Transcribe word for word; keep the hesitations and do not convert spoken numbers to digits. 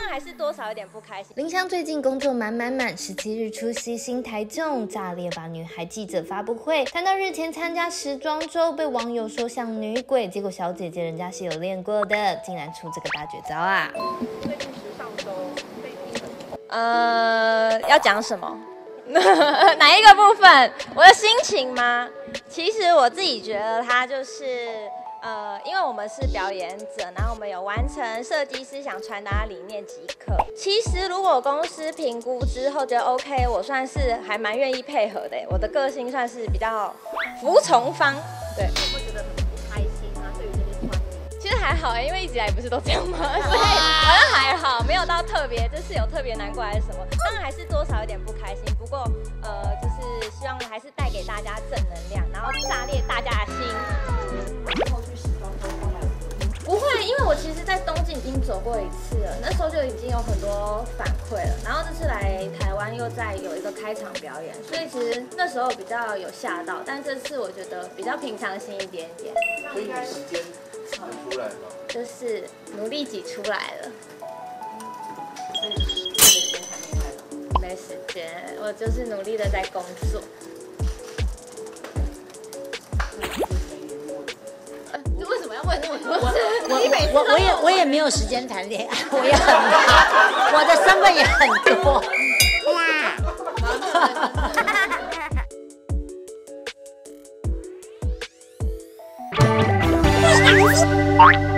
然还是多少有点不开心。 林湘最近工作满满满，十七日出席新台中炸裂吧女孩记者发布会，谈到日前参加时装周，被网友说像女鬼，结果小姐姐人家是有练过的，竟然出这个大绝招啊！ 最近时尚周被批很多。 呃，要讲什么？哪一个部分？我的心情吗？其实我自己觉得它就是。呃，因为我们是表演者，然后我们有完成设计师想传达的理念即可。其实如果公司评估之后觉得 OK， 我算是还蛮愿意配合的。我的个性算是比较服从方，对。 你会觉得很不开心啊？对于这些穿衣， 其实还好哎，因为一直以来不是都这样吗？所以好像还好，没有到特别，这是有特别难过还是什么？当然还是多少有点不开心，不过呃，就是希望还是带给大家正能量，然后炸裂大家的心。不会，因为我其实，在东京已经走过一次了，那时候就已经有很多反馈了。然后这次来台湾又再有一个开场表演，所以其实那时候比较有吓到，但这次我觉得比较平常心一点点。 所以你时间挤出来了， 就是努力挤出来了。没时间，我就是努力的在工作。为什么要问那么多？ 我我我也我也没有时间谈恋爱，我也很忙，我的身份也很多。哇！